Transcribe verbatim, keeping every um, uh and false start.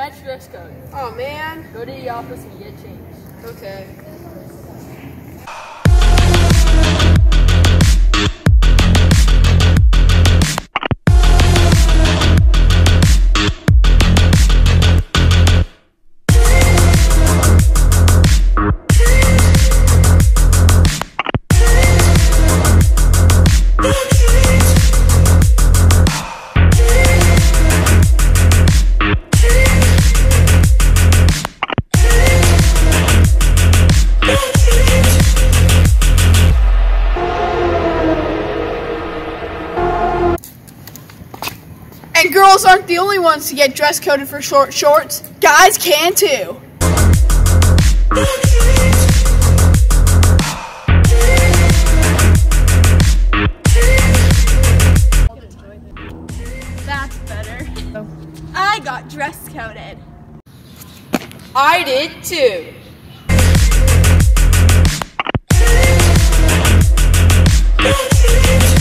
That's dress code. Oh man. Go to the office and get changed. Okay. And girls aren't the only ones to get dress coded for short shorts. Guys can too. That's better. I got dress coded. I did too.